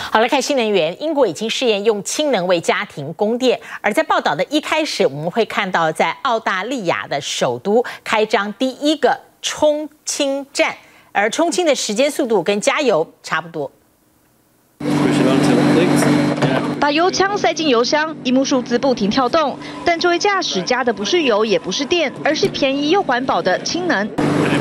好，来看新能源，英国已经试验用氢能为家庭供电，而在报道的一开始，我们会看到在澳大利亚的首都开张第一个充氢站，而充氢的时间速度跟加油差不多。 把油枪塞进油箱，萤幕数字不停跳动，但这位驾驶加的不是油，也不是电，而是便宜又环保的氢能。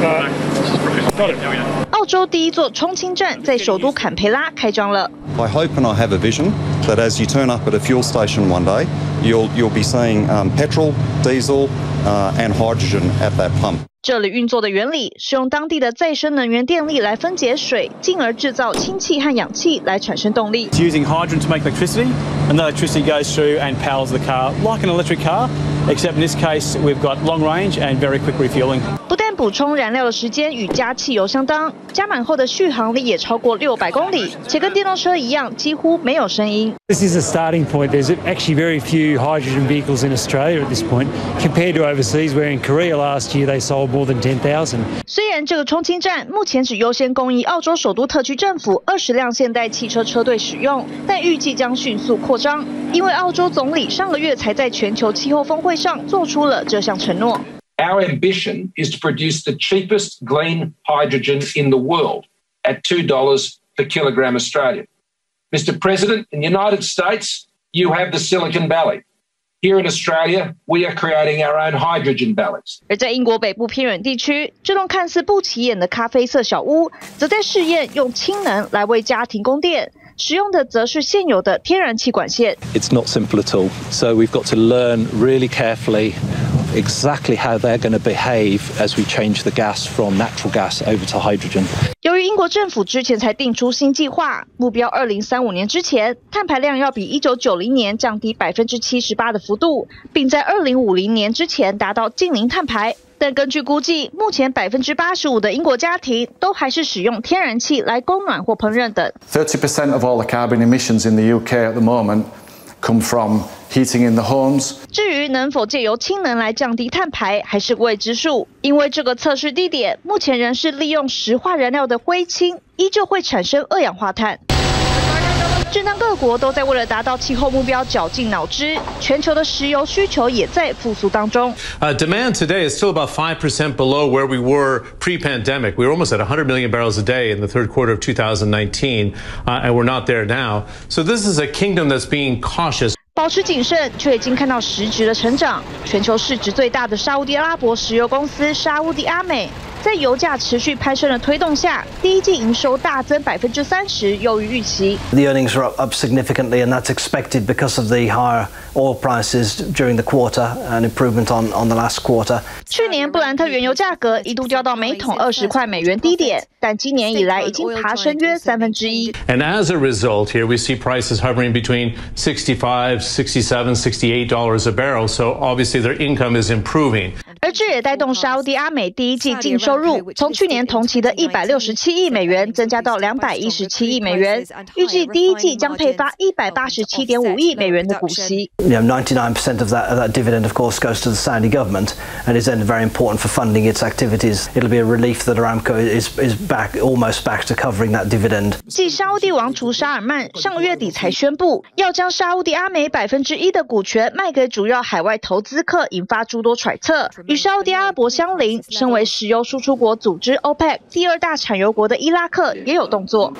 澳洲第一座充氢站在首都坎培拉开张了。 I hope and I have a vision that as you turn up at a fuel station one day, you'll be seeing petrol, diesel, and hydrogen at that pump. 这里运作的原理是用当地的再生能源电力来分解水，进而制造氢气和氧气来产生动力。 It's using hydrogen to make electricity, and the electricity goes through and powers the car like an electric car, except in this case we've got long range and very quick refueling. 不但补充燃料的时间与加汽油相当，加满后的续航力也超过600公里，且跟电动车一样几乎没有声音。 This is a starting point. There's actually very few hydrogen vehicles in Australia at this point, compared to overseas, where in Korea last year they sold more than 10,000. 虽然这个充氢站目前只优先供应澳洲首都特区政府20辆现代汽车车队使用，但预计将迅速扩张，因为澳洲总理上个月才在全球气候峰会上做出了这项承诺。 Our ambition is to produce the cheapest green hydrogen in the world at $2 per kilogram Australian. Mr. President, in the United States, you have the Silicon Valley. Here in Australia, we are creating our own hydrogen valleys. 而在英国北部偏远地区，这栋看似不起眼的咖啡色小屋，则在试验用氢能来为家庭供电。 使用的则是现有的天然气管线。 It's not simple at all. So we've got to learn really carefully exactly how they're going to behave as we change the gas from natural gas over to hydrogen. 由于英国政府之前才定出新计划，目标2035年之前碳排量要比1990年降低78%的幅度，并在2050年之前达到净零碳排。 但根据估计，目前85%的英国家庭都还是使用天然气来供暖或烹饪等。 30% of all the carbon emissions in the UK at the moment come from heating in the homes. 至于能否借由氢能来降低碳排，还是未知数，因为这个测试地点目前仍是利用石化燃料的灰氢，依旧会产生二氧化碳。 正当各国都在为了达到气候目标绞尽脑汁，全球的石油需求也在复苏当中。 Demand today is still about 5% below where we were pre-pandemic. We were almost at 100 million barrels a day in the third quarter of 2019, and we're not there now. So this is a kingdom that's being cautious. 保持谨慎，却已经看到实质的成长。全球市值最大的沙烏地阿拉伯石油公司沙烏地阿美，在油价持续攀升的推动下，第一季营收大增30%，优于预期。 The earnings are up significantly, and that's expected because of the higher oil prices during the quarter and improvement on the last quarter. 去年布兰特原油价格一度掉到每桶20块美元低点，但今年以来已经爬升约1/3。 And as a result, here we see prices hovering between $65, $67, $68 a barrel. So obviously their income is improving. 而这也带动沙烏地阿美第一季净收入从去年同期的167亿美元增加到217亿美元，预计第一季将配发187.5亿美元的股息。 99% of that dividend, of course, goes to the Saudi government, and is then very important for funding its activities. It'll be a relief that Aramco is back, almost back to covering that dividend. 继沙烏地王储沙尔曼上个月底才宣布要将沙烏地阿美1%的股权卖给主要海外投资客，引发诸多揣测。与沙烏地阿拉伯相邻，身为石油输出国组织 OPEC 第2大产油国的伊拉克也有动作。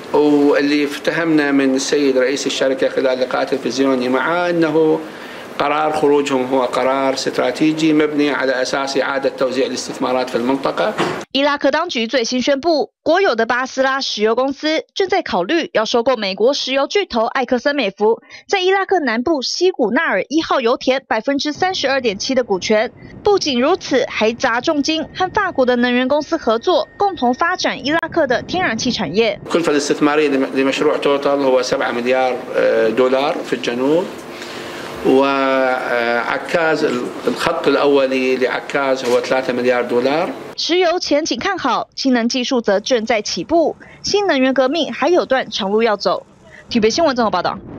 قرار خروجهم هو قرار استراتيجي مبني على أساس إعادة توزيع الاستثمارات في المنطقة. 伊拉克当局最新宣布，国有的巴斯拉石油公司正在考虑要收购美国石油巨头埃克森美孚在伊拉克南部西古纳尔1号油田32.7%的股权。不仅如此，还砸重金和法国的能源公司合作，共同发展伊拉克的天然气产业。 الكلفة الاستثمارية لمشروع توتال هو $7 مليار في الجنوب. وعكاز الخط الأولي لعكاز هو $3 مليار. 石油前景看好，氢能技术则正在起步，新能源革命还有段长路要走。体北新闻综合报道。